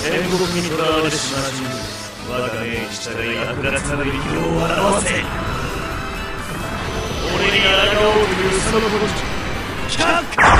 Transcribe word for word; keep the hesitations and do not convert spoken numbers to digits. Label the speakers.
Speaker 1: 天国に囚われしまじ我が命に従い悪辣なる力量を表せ。俺に抗おうというそのことじゃ却下。